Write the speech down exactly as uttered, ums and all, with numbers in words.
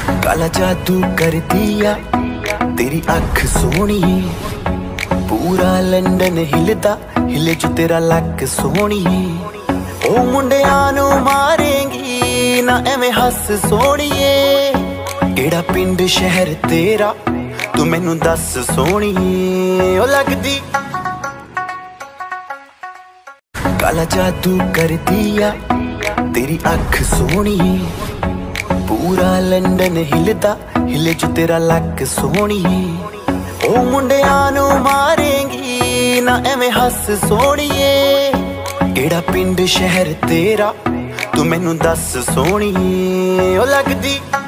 काला जादू कर दिया तेरी अख सोनी, पूरा लंडन हिलदा हिले जो तेरा लक सोनी। ओ मुंडिया नू मारेंगी ना एवें हस सोनिए, केड़ा पिंड शहर तेरा तू मैनू दस सोनिए। ओ लगदी काला जादू कर दिया तेरी अख सोनी, पूरा लंडन हिलदा हिले जो तेरा लक सोनी। ओ मुंडिया नू मारेंगी ना एवें हस सोनिए, केड़ा पिंड शहर तेरा तू मैनू दस सोनिए। ओ लगदी